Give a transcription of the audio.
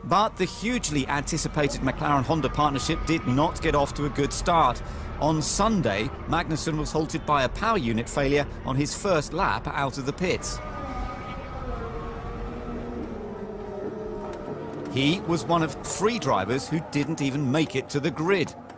But the hugely anticipated McLaren-Honda partnership did not get off to a good start. On Sunday, Magnussen was halted by a power unit failure on his first lap out of the pits. He was one of 3 drivers who didn't even make it to the grid.